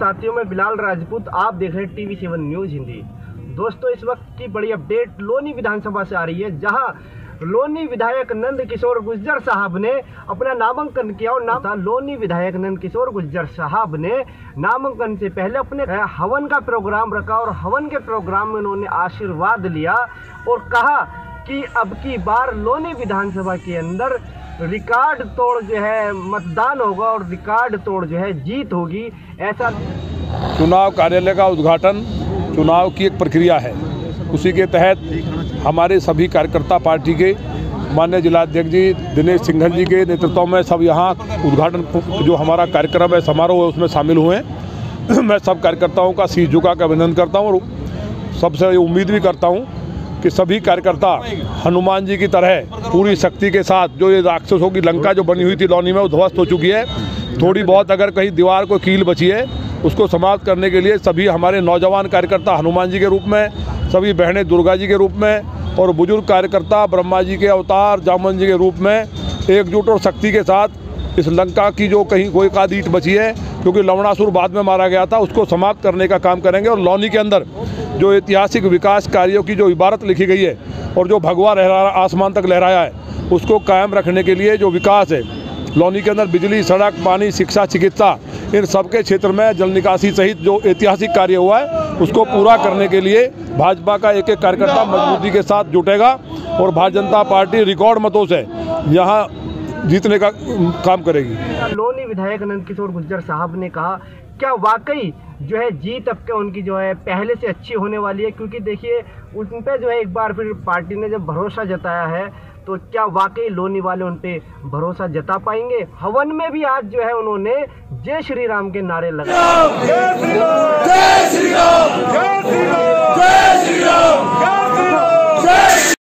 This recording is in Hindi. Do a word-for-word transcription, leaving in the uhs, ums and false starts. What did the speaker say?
साथियों, मैं बिलाल राजपूत, आप देख रहे हैं टीवी सेवन न्यूज हिंदी। दोस्तों, इस वक्त की बड़ी अपडेट लोनी विधानसभा से आ रही है, जहां लोनी विधायक नंद किशोर गुर्जर साहब ने अपना नामांकन किया। और नाम था लोनी विधायक नंद किशोर गुर्जर साहब ने नामांकन से पहले अपने हवन का प्रोग्राम रखा और हवन के प्रोग्राम में उन्होंने आशीर्वाद लिया और कहा कि अब की बार लोनी विधानसभा के अंदर रिकॉर्ड तोड़ जो है मतदान होगा और रिकॉर्ड तोड़ जो है जीत होगी। ऐसा चुनाव कार्यालय का उद्घाटन चुनाव की एक प्रक्रिया है, उसी के तहत हमारे सभी कार्यकर्ता पार्टी के माननीय जिलाध्यक्ष जी दिनेश सिंघल जी के नेतृत्व में सब यहाँ उद्घाटन जो हमारा कार्यक्रम है, समारोह है, उसमें शामिल हुए हैं। मैं सब कार्यकर्ताओं का शीश झुका कर अभिनंदन करता हूँ और सबसे उम्मीद भी करता हूँ कि सभी कार्यकर्ता हनुमान जी की तरह पूरी शक्ति के साथ, जो ये राक्षसों की लंका जो बनी हुई थी लोनी में, वो ध्वस्त हो चुकी है। थोड़ी बहुत अगर कहीं दीवार को कील बची है, उसको समाप्त करने के लिए सभी हमारे नौजवान कार्यकर्ता हनुमान जी के रूप में, सभी बहनें दुर्गा जी के रूप में और बुजुर्ग कार्यकर्ता ब्रह्मा जी के अवतार जामुन जी के रूप में एकजुट और शक्ति के साथ इस लंका की जो कहीं कोई का ईंट बची है, क्योंकि लवणासुर बाद में मारा गया था, उसको समाप्त करने का काम करेंगे। और लोनी के अंदर जो ऐतिहासिक विकास कार्यों की जो इबारत लिखी गई है और जो भगवा लहरा आसमान तक लहराया है, उसको कायम रखने के लिए जो विकास है लोनी के अंदर, बिजली, सड़क, पानी, शिक्षा, चिकित्सा, इन सबके क्षेत्र में जल निकासी सहित जो ऐतिहासिक कार्य हुआ है, उसको पूरा करने के लिए भाजपा का एक एक कार्यकर्ता मजबूती के साथ जुटेगा और भारतीय जनता पार्टी रिकॉर्ड मतों से यहाँ जीतने का काम करेगी। लोनी विधायक नंद किशोर गुर्जर साहब ने कहा, क्या वाकई जो है जीत अब के उनकी जो है पहले से अच्छी होने वाली है? क्योंकि देखिए, उन पे जो है एक बार फिर पार्टी ने जब भरोसा जताया है, तो क्या वाकई लोनी वाले उन पे भरोसा जता पाएंगे? हवन में भी आज जो है उन्होंने जय श्री राम के नारे लगाए।